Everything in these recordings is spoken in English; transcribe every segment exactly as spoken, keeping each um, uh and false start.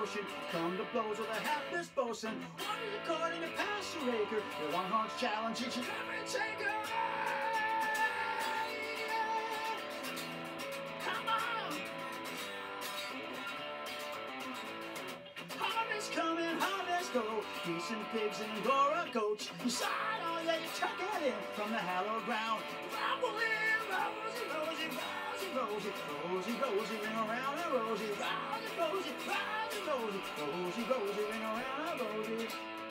ocean. Come to blows with a hapless bosun. What is according to Pastor Acre? Your Longhorns challenge each and every taker. Come on! Harvest coming, harvest go. Geese and pigs and Angora goats. You sign on, yeah, you tuck it in from the hallowed ground. Rumble in, Rosie, Rosie, Rosie, Rosie, Rosie, Rosie, ring around a Rosie, Rosie, Rosie, Rosie, Rosie, Rosie, Rosie, ring around a Rosie.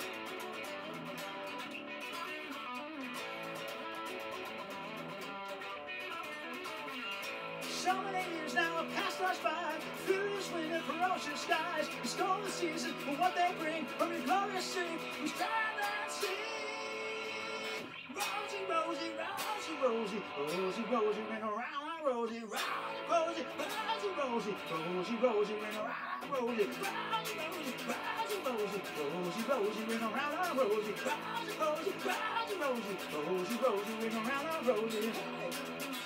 So many years now have passed us by. Furious wind and ferocious skies. We stole the season for what they bring from your glorious sea. We stand and sing. Rosie, Rosie, Rosie, Rosie, Rosie, Rosie, ring around Rosie, Rosie, Rosie, Rosie, Rosie, Rosie, Rosie, ring around Rosie, Rosie, Rosie, Rosie, Rosie, Rosie, Rosie, ring around Rosie, Rosie, Rosie, Rosie, Rosie, Rosie, Rosie, ring around Rosie.